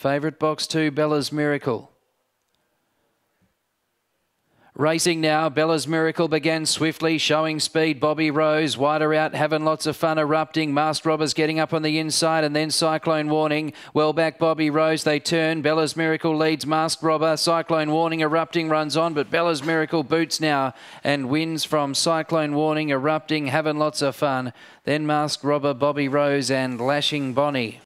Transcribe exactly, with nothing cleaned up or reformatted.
Favourite box two, Bella's Miracle. Racing now, Bella's Miracle began swiftly, showing speed. Bobby Rose, wider out, having lots of fun, erupting. Masked Robbers getting up on the inside, and then Cyclone Warning. Well back, Bobby Rose, they turn. Bella's Miracle leads Masked Robber. Cyclone Warning, erupting, runs on, but Bella's Miracle boots now and wins from Cyclone Warning, erupting, having lots of fun. Then Masked Robber, Bobby Rose and Lashing Bonnie.